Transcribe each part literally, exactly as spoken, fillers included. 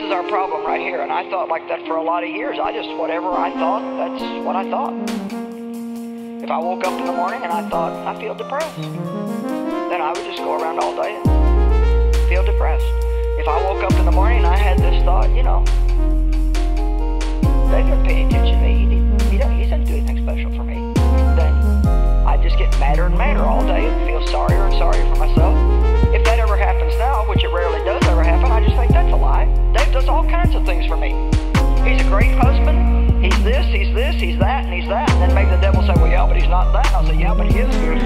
is our problem right here. And I thought like that for a lot of years. I just, whatever I thought, that's what I thought. If I woke up in the morning and I thought, I feel depressed, then I would just go around all day and feel depressed. If I woke up in the morning and I had this thought, you know, they don't pay attention to me, he, he, don't, he doesn't do anything special for me, then I just get madder and madder all day and feel sorrier and sorrier for myself. If that ever happens now, which it rarely does ever happen, I just think that's a lie. Dave does all kinds of things for me. He's a great husband, he's this, he's this, he's that, and he's that, and then maybe the devil say, well, yeah, but he's not that, and I'll say, yeah, but he is this.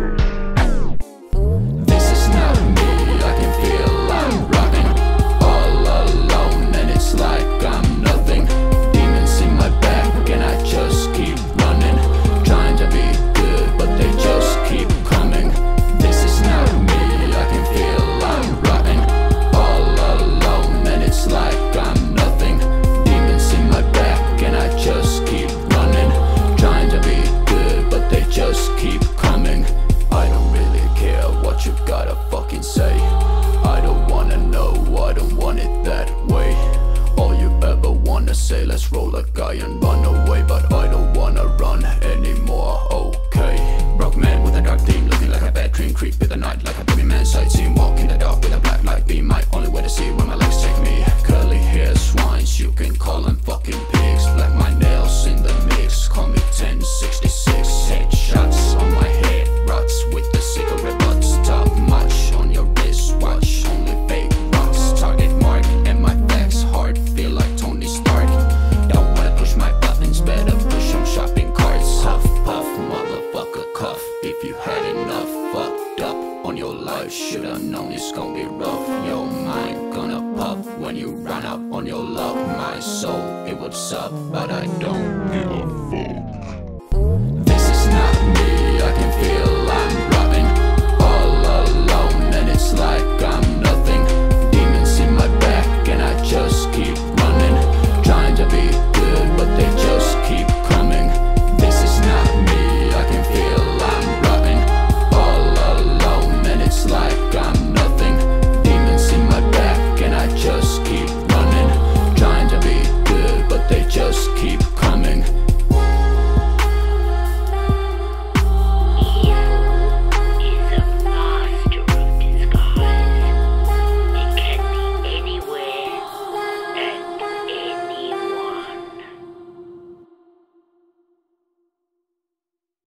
This is not me, I can feel I'm rotting all alone, and it's like I'm nothing. Demons in my back, and I just keep running, trying to be good, but they just keep coming. This is not me, I can feel I'm rotting all alone, and it's like I'm nothing. Demons in my back, and I just keep running, trying to be good, but they just keep coming. I don't really care what you gotta fucking say. I don't wanna know, I don't want it that way. All you ever wanna say, let's roll a guy and run away, but I don't wanna run anymore, okay. Broke man with a dark theme, looking like a bad dream. Creep in the night like a boogeyman, sightseeing. Walk in the dark with a black light beam. My only way to see where my legs take me. Curly hair swines, you can call them fucking pigs. Black my nails in the mix, call me ten sixty-six. Headshots on my head, rots with the cigarette butts. Top much on your wrist watch, only fake rocks. Target mark and my facts hard, feel like Tony Stark. Don't wanna push my buttons, better push on shopping carts. Huff puff, motherfucker cuff. If you had enough fucked up on your life, should've known it's gonna be rough. Your mind gonna puff when you run out on your love. My soul, it would suck, but I don't give a fuck.